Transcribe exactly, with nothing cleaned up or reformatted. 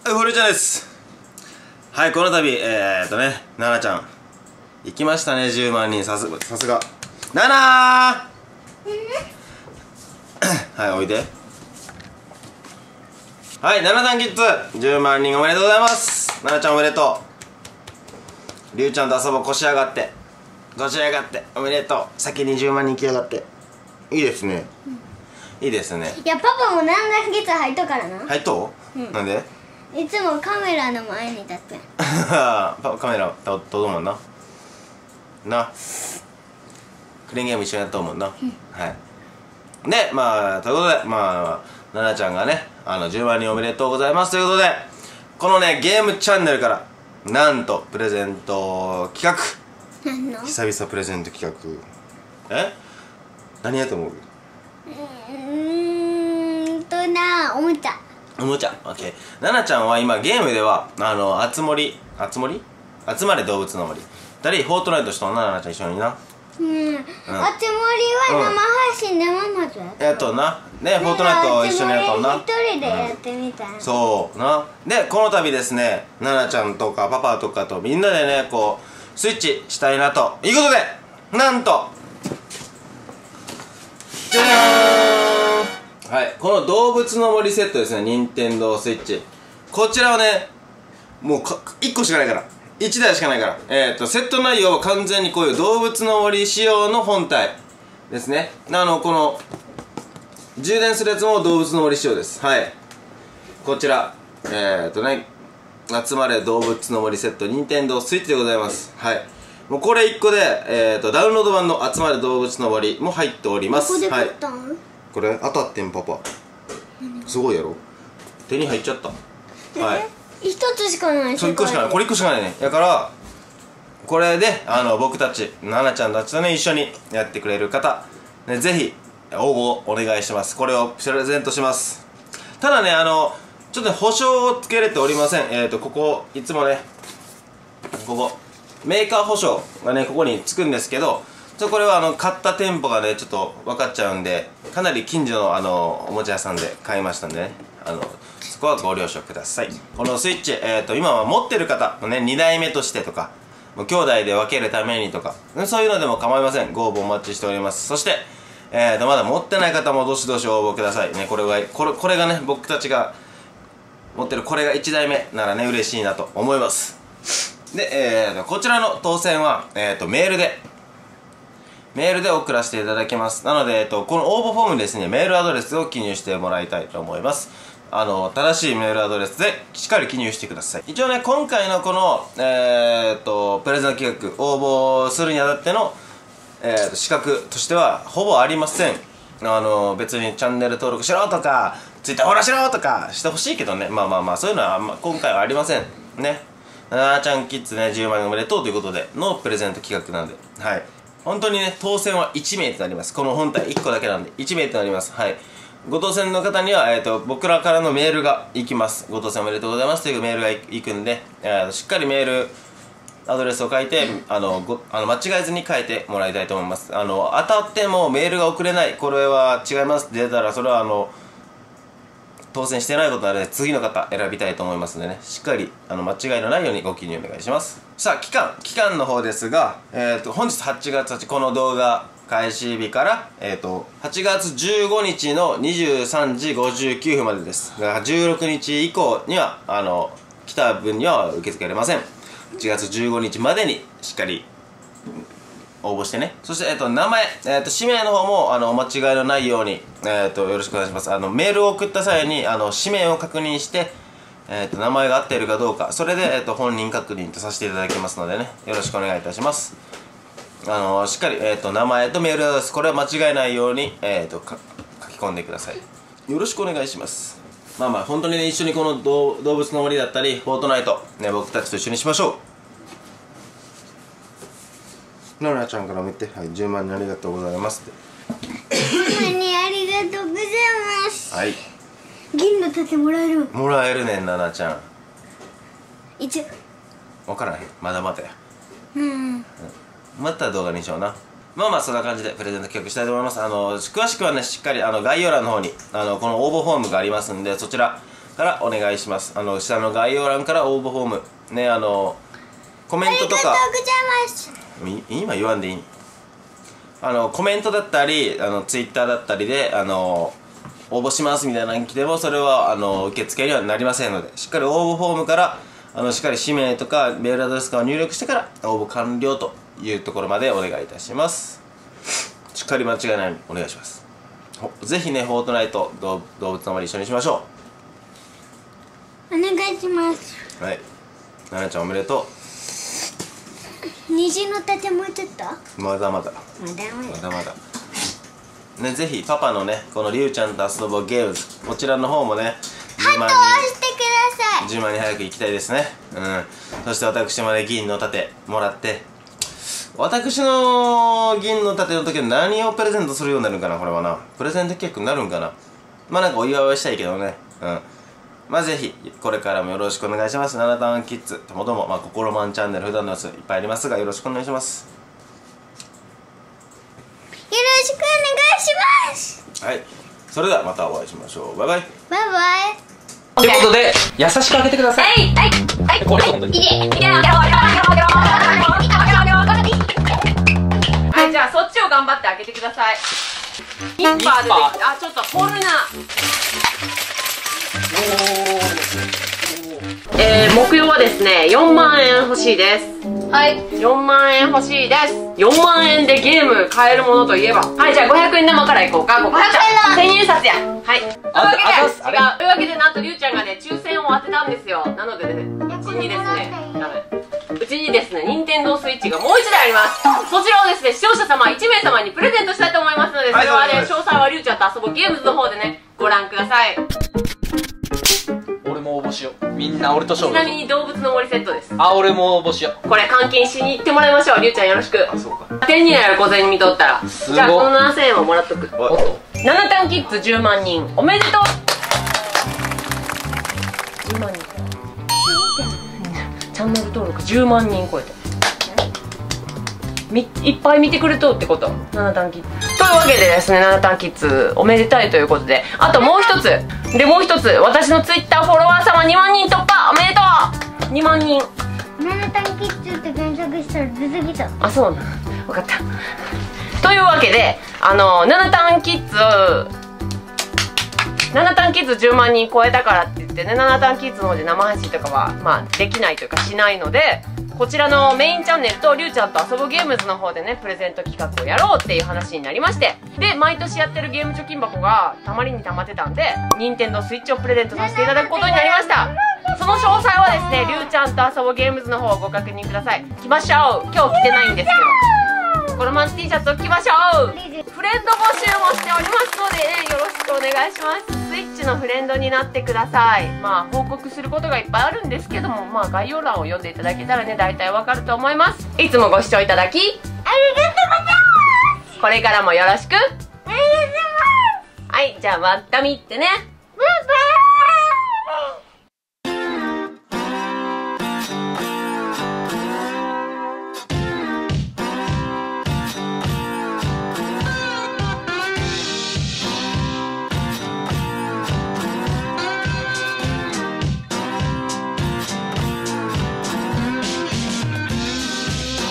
フルちゃんです。はい、この度、えーっとね、ナナちゃん。行きましたね、じゅうまんにん。さす、さすが。ナナーはい、おいで。はい、ナナタンキッズじゅうまんにんおめでとうございます。ナナちゃんおめでとう。リュウちゃんと遊ぼう、こし上がって。こし上がって、おめでとう。先にじゅうまんにん来やがって。いいですね。うん、いいですね。 いや、パパもナナタンキッズ入っとからな。 入っとう、うん、なんでいつもカメラの前に立ってカメラととどもんななクレーンゲーム一緒にやったもんな、うん、はいでまあということでまあナナちゃんがねあのじゅうまんにんおめでとうございますということでこのねゲームチャンネルからなんとプレゼント企画何の久々プレゼント企画え何やと思ううーんとなおもちゃおもちゃ、オッケー。ナナちゃんは今ゲームではあのあつ森あつ森集まれ動物の森だりフォートナイトしとんなナナちゃん一緒になうん、うん、あつ森は生配信でもまずやっとんなねフォートナイト一緒にやっとんな一人でやってみたい、うん、 そうなでこの度ですねナナちゃんとかパパとかとみんなでねこうスイッチしたいなということでなんとじゃじゃーんはい、この動物の森セットですね、任天堂スイッチ。こちらはね、もうかいっこしかないから、いちだいしかないから、えっと、セット内容は完全にこういう動物の森仕様の本体ですね。あの、この、充電するやつも動物の森仕様です。はい。こちら、えっとね、集まれ動物の森セット、任天堂スイッチでございます。はい。もうこれいっこで、えっと、ダウンロード版の集まれ動物の森も入っております。 どこで買ったん？はい、 これ当たってんパパすごいやろ手に入っちゃったはい一つしかないそういっこしかないこれいっこしかないねだからこれであの僕たちナナちゃんたちとね一緒にやってくれる方、ね、ぜひ応募お願いします。これをプレゼントします。ただねあのちょっと保証をつけれておりません。えっとここいつもねここメーカー保証がねここにつくんですけどちょこれはあの買った店舗がねちょっと分かっちゃうんでかなり近所のあのおもちゃ屋さんで買いましたんでねあのそこはご了承ください。このスイッチ、えー、と今は持ってる方のねにだいめとしてとかもう兄弟で分けるためにとかそういうのでも構いません。ご応募お待ちしております。そして、えー、とまだ持ってない方もどしどし応募くださいね。これがこれこれがね僕たちが持ってるこれがいちだいめならね嬉しいなと思います。で、えー、とこちらの当選は、えー、とメールでメールで送らせていただきます。なので、えっと、この応募フォームにですね、メールアドレスを記入してもらいたいと思います。あの、正しいメールアドレスでしっかり記入してください。一応ね、今回のこの、えー、っと、プレゼント企画、応募するにあたっての、えー、っと、資格としては、ほぼありません。あの、別にチャンネル登録しろとか、ツイッターフォローしろとかしてほしいけどね、まあまあまあ、そういうのは、まあ、今回はありません。ね。ななちゃんキッズね、じゅうまんえんおめでとうということでのプレゼント企画なんで、はい。本当にね、当選はいちめいとなります。この本体いっこだけなんで、いちめいとなります。はい。ご当選の方には、えっと、僕らからのメールが行きます。ご当選おめでとうございますというメールが行くんで、えー、しっかりメールアドレスを書いて、あの、ごあの間違えずに書いてもらいたいと思います。あの、当たってもメールが送れない、これは違いますって出たら、それはあの、当選してないことなので次の方選びたいと思いますのでねしっかりあの間違いのないようにご記入お願いします。さあ期間期間の方ですが、えー、と本日はちがつはちこの動画開始日から、えー、とはちがつじゅうごにちのにじゅうさんじごじゅうきゅうふんまでです。だからじゅうろくにち以降にはあの来た分には受け付けられません。はちがつじゅうごにちまでにしっかり応募してね。そして、えっと、名前、えっと、氏名の方も、あの、お間違いのないように、えっと、よろしくお願いします。あの、メールを送った際に、あの、氏名を確認して、えっと、名前が合っているかどうか、それで、えっと、本人確認とさせていただきますのでね、よろしくお願いいたします。あの、しっかり、えっと、名前とメールアドレス、これは間違えないように、えっと、書き込んでください。よろしくお願いします。まあまあ、本当にね、一緒にこの動物の森だったり、フォートナイト、ね、僕たちと一緒にしましょう。ナナちゃんから見て、はい、じゅうまんにんありがとうございますってじゅうまんにんありがとうございます。 はい銀の盾もらえるもらえるねんナナちゃん一応分からへんまだまだやうん、うん、 また動画にしような。まあまあそんな感じでプレゼント企画したいと思います。あの詳しくはねしっかりあの概要欄の方にあのこの応募フォームがありますんでそちらからお願いします。あの下の概要欄から応募フォームね、あのコメントとか、 ありがとうございます。 い今言わんでいい、あのコメントだったり、あのツイッターだったりで、あの応募しますみたいなの来ても、それはあの受付にはなりませんので、しっかり応募フォームからあのしっかり氏名とかメールアドレスとかを入力してから応募完了というところまでお願いいたします。しっかり間違いないようにお願いします。ぜひね、フォートナイト動物の森一緒にしましょお願いします。 う。はい、ななちゃんおめでと虹の盾もうちょっと。 う。まだまだまだまだ。 まだまだね、ぜひパパのね、このりゅうちゃんと遊ぼうゲームズ、こちらの方もね、じゅうまんハートを押してください。 じゅうまんに早く行きたいですね。うん。そして私まで銀の盾もらって、私の銀の盾の時は何をプレゼントするようになるんかな、これはな。プレゼント企画になるんかな。まあなんかお祝いはしたいけどね。うん。まあぜひ、これからもよろしくお願いします。ななターンキッズともども、まあ、心マンチャンネル、普段の様子いっぱいありますが、よろしくお願いします。 よろしくお願いします。 はい。それではまたお会いしましょう。バイバイ。 バイバイ。 ということで、優しく開けてください。 はい、はい、 これ本当に。 はい、じゃあそっちを頑張って開けてください。ニッパーでできあ、ちょっと掘るな。えー、目標はですね、よんまんえん欲しいです。はい、よんまんえん欲しいです。よんまんえんでゲーム買えるものといえば、はい、じゃあごひゃくえん玉からいこうか。ごひゃくえんだ。せんえん札や。はい。というわけで、 あざっすあれ違う。というわけで、なんとりゅうちゃんがね、抽選を当てたんですよ。なのでね、うちにですね、ダメ。うちにですね、任天堂スイッチがもういちだいあります。そちらをですね、視聴者様いちめいさまにプレゼントしたいと思いますので、それはね、詳細はりゅうちゃんと遊ぼうゲームズの方でね、ご覧ください。 俺も応募しよう。みんな俺とち勝負。 なみに動物の森セットです。 あ、俺も応募しよう。 これ換金しに行ってもらいましょう。りゅうちゃんよろしく。 あ、そうか。 点になる小銭見とったら。 すごいじゃあこのななせんえんをもらっとく。 おいおっと。 ななタンキッズじゅうまんにんおめでとう。じゅうまんにん。チャンネル登録じゅうまんにん超えてみいっぱい見てくれとうってこと。ななタンキッズというわけでですね、ななタンキッズおめでたいということで、あともう一つでもう一つ私のツイッターフォロワー様にまんにん突破おめでとう。にまんにん。 ナナタンキッズって検索したら出てきた。 あ、そうなの。分かった。というわけで、あのななタンキッズななタンキッズじゅうまんにん超えたからって言ってね、ななタンキッズの方で生配信とかはまあできないというかしないので、こちらのメインチャンネルとりゅうちゃんと遊ぶゲームズの方でね、プレゼント企画をやろうっていう話になりまして、で毎年やってるゲーム貯金箱がたまりにたまってたんで、任天堂スイッチをプレゼントさせていただくことになりました。その詳細はですね、りゅうちゃんと遊ぶゲームズの方をご確認ください。来ましょう。今日来てないんですけど、コロマン T シャツを着ましょう。フレンド募集もしておりますのでね、よろしくお願いします。スイッチのフレンドになってください。まあ報告することがいっぱいあるんですけども、まあ概要欄を読んでいただけたらね、大体わかると思います。いつもご視聴いただきありがとうございます。これからもよろしくお願いします。はい、じゃあまた見てね。